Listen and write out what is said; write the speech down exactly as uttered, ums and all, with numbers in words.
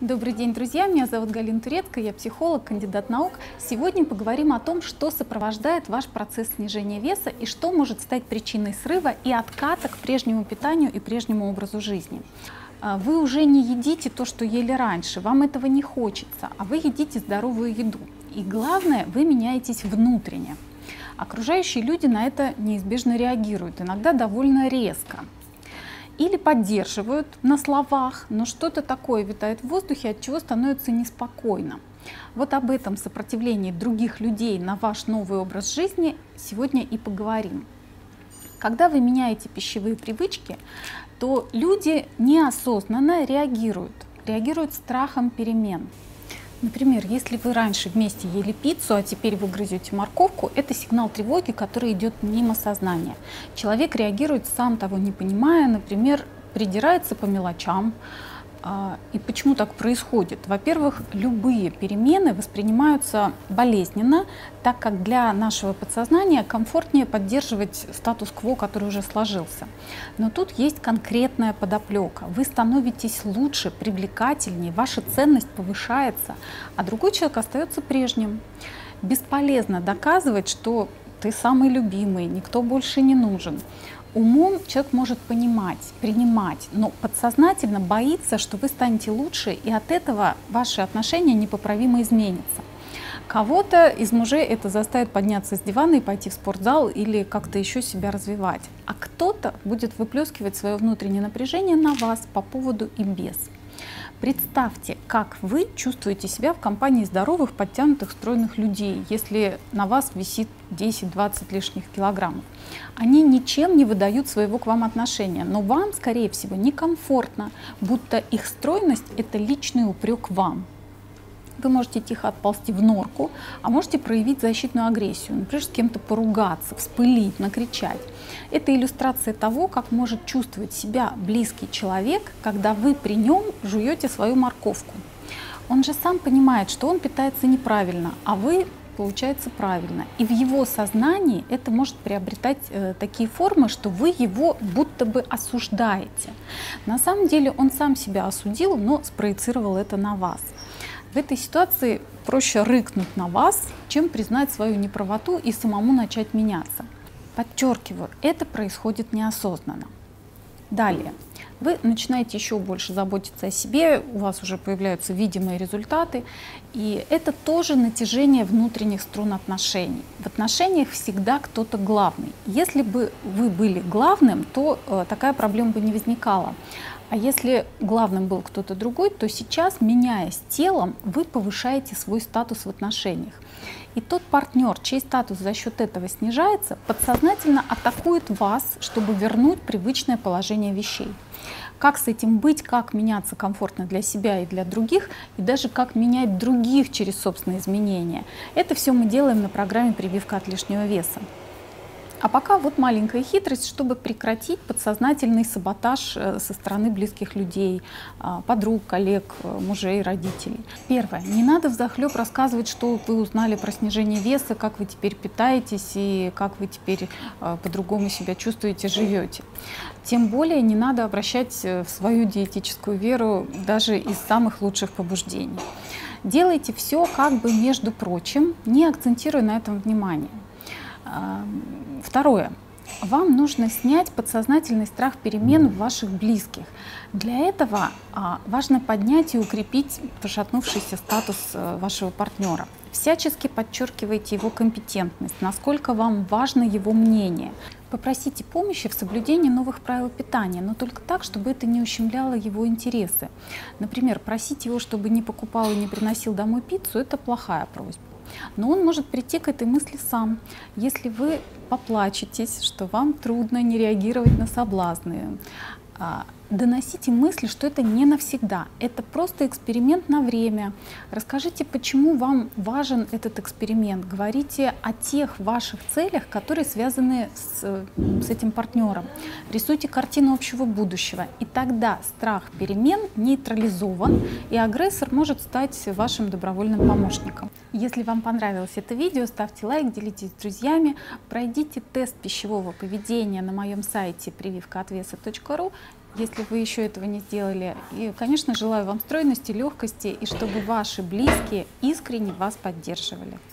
Добрый день, друзья! Меня зовут Галина Турецкая, я психолог, кандидат наук. Сегодня поговорим о том, что сопровождает ваш процесс снижения веса и что может стать причиной срыва и отката к прежнему питанию и прежнему образу жизни. Вы уже не едите то, что ели раньше, вам этого не хочется, а вы едите здоровую еду. И главное, вы меняетесь внутренне. Окружающие люди на это неизбежно реагируют, иногда довольно резко. Или поддерживают на словах, но что-то такое витает в воздухе, от чего становится неспокойно. Вот об этом сопротивлении других людей на ваш новый образ жизни сегодня и поговорим. Когда вы меняете пищевые привычки, то люди неосознанно реагируют, реагируют страхом перемен. Например, если вы раньше вместе ели пиццу, а теперь вы грызете морковку, это сигнал тревоги, который идет мимо сознания. Человек реагирует, сам того не понимая, например, придирается по мелочам. И почему так происходит? Во-первых, любые перемены воспринимаются болезненно, так как для нашего подсознания комфортнее поддерживать статус-кво, который уже сложился. Но тут есть конкретная подоплека. Вы становитесь лучше, привлекательнее, ваша ценность повышается, а другой человек остается прежним. Бесполезно доказывать, что ты самый любимый, никто больше не нужен. Умом человек может понимать, принимать, но подсознательно боится, что вы станете лучше, и от этого ваши отношения непоправимо изменятся. Кого-то из мужей это заставит подняться с дивана и пойти в спортзал или как-то еще себя развивать. А кто-то будет выплескивать свое внутреннее напряжение на вас по поводу и без. Представьте, как вы чувствуете себя в компании здоровых, подтянутых, стройных людей, если на вас висит десять-двадцать лишних килограммов. Они ничем не выдают своего к вам отношения, но вам, скорее всего, некомфортно, будто их стройность – это личный упрек вам. Вы можете тихо отползти в норку, а можете проявить защитную агрессию, например, с кем-то поругаться, вспылить, накричать. Это иллюстрация того, как может чувствовать себя близкий человек, когда вы при нем жуете свою морковку. Он же сам понимает, что он питается неправильно, а вы, получается, правильно. И в его сознании это может приобретать э, такие формы, что вы его будто бы осуждаете. На самом деле он сам себя осудил, но спроецировал это на вас. В этой ситуации проще рыкнуть на вас, чем признать свою неправоту и самому начать меняться. Подчеркиваю, это происходит неосознанно. Далее. Вы начинаете еще больше заботиться о себе, у вас уже появляются видимые результаты, и это тоже натяжение внутренних струн отношений. В отношениях всегда кто-то главный. Если бы вы были главным, то э, такая проблема бы не возникала. А если главным был кто-то другой, то сейчас, меняясь телом, вы повышаете свой статус в отношениях. И тот партнер, чей статус за счет этого снижается, подсознательно атакует вас, чтобы вернуть привычное положение вещей. Как с этим быть, как меняться комфортно для себя и для других, и даже как менять других через собственные изменения. Это все мы делаем на программе «Прививка от лишнего веса». А пока вот маленькая хитрость, чтобы прекратить подсознательный саботаж со стороны близких людей, подруг, коллег, мужей, родителей. Первое. Не надо взахлеб рассказывать, что вы узнали про снижение веса, как вы теперь питаетесь и как вы теперь по-другому себя чувствуете, живете. Тем более не надо обращать в свою диетическую веру даже из самых лучших побуждений. Делайте все как бы между прочим, не акцентируя на этом внимание. Второе. Вам нужно снять подсознательный страх перемен в ваших близких. Для этого важно поднять и укрепить пошатнувшийся статус вашего партнера. Всячески подчеркивайте его компетентность, насколько вам важно его мнение. Попросите помощи в соблюдении новых правил питания, но только так, чтобы это не ущемляло его интересы. Например, просить его, чтобы не покупал и не приносил домой пиццу – это плохая просьба. Но он может прийти к этой мысли сам, если вы поплачетесь, что вам трудно не реагировать на соблазны. Доносите мысли, что это не навсегда, это просто эксперимент на время. Расскажите, почему вам важен этот эксперимент. Говорите о тех ваших целях, которые связаны с, с этим партнером. Рисуйте картину общего будущего. И тогда страх перемен нейтрализован, и агрессор может стать вашим добровольным помощником. Если вам понравилось это видео, ставьте лайк, делитесь с друзьями, пройдите тест пищевого поведения на моем сайте прививка от веса точка ру если вы еще этого не сделали. И, конечно, желаю вам стройности, легкости, и чтобы ваши близкие искренне вас поддерживали.